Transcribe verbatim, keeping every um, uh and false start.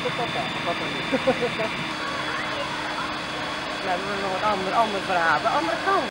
op papa. Papa niet. Nou, we hebben nog een ander, ander verhaal. De andere kant.